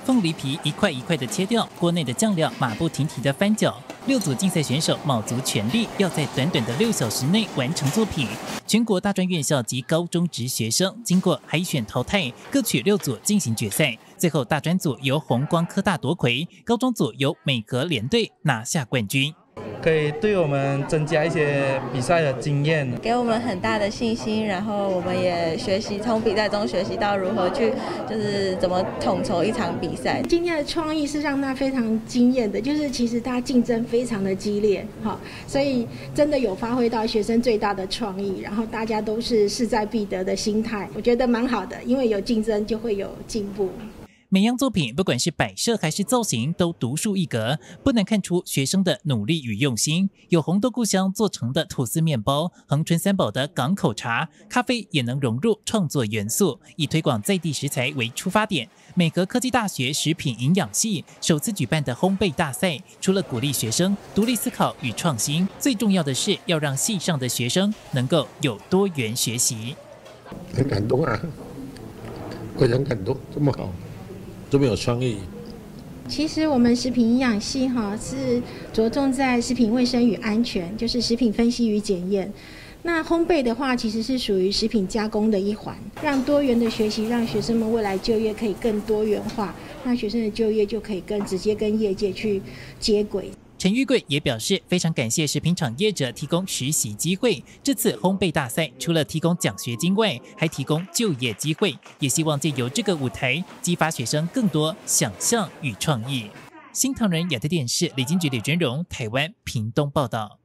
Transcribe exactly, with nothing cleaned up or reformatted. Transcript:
凤梨皮一块一块的切掉，锅内的酱料马不停蹄的翻搅。六组竞赛选手卯足全力，要在短短的六小时内完成作品。全国大专院校及高中职学生经过海选淘汰，各取六组进行决赛。最后大专组由弘光科大夺魁，高中组由美格联队拿下冠军。 可以对我们增加一些比赛的经验， 给我们很大的信心。然后我们也学习从比赛中学习到如何去，就是怎么统筹一场比赛。 今天的创意是让他非常惊艳的，就是其实他竞争非常的激烈，哈，所以真的有发挥到学生最大的创意，然后大家都是势在必得的心态，我觉得蛮好的，因为有竞争就会有进步。 每样作品，不管是摆设还是造型，都独树一格，不难看出学生的努力与用心。有红豆故乡做成的吐司面包，恒春三宝的港口茶，咖啡也能融入创作元素，以推广在地食材为出发点。美格科技大学食品营养系首次举办的烘焙大赛，除了鼓励学生独立思考与创新，最重要的是要让系上的学生能够有多元学习。 很感动啊，非常感动，这么好。 这么有创意。 其实我们食品营养系哈是着重在食品卫生与安全，就是食品分析与检验。那烘焙的话，其实是属于食品加工的一环，让多元的学习，让学生们未来就业可以更多元化，那学生的就业就可以更直接跟业界去接轨。 陈玉贵也表示，非常感谢食品厂业者提供实习机会。这次烘焙大赛除了提供奖学金外，还提供就业机会，也希望借由这个舞台，激发学生更多想象与创意。新唐人亚太电视李金菊、李娟荣，台湾屏东报道。